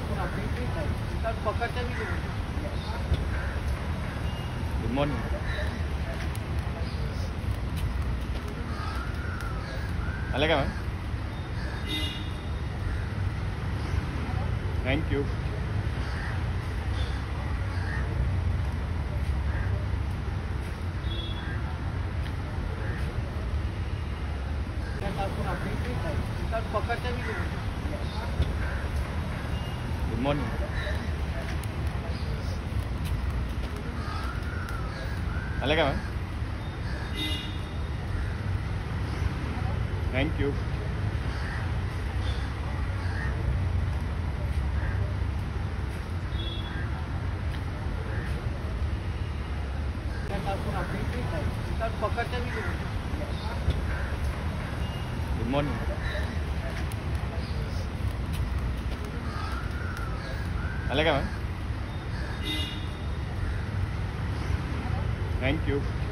Good morning. Alaga ma'am. Thank you. Good morning. Alaga ma'am. Thank you. Good morning. Alaga ma'am. Thank you.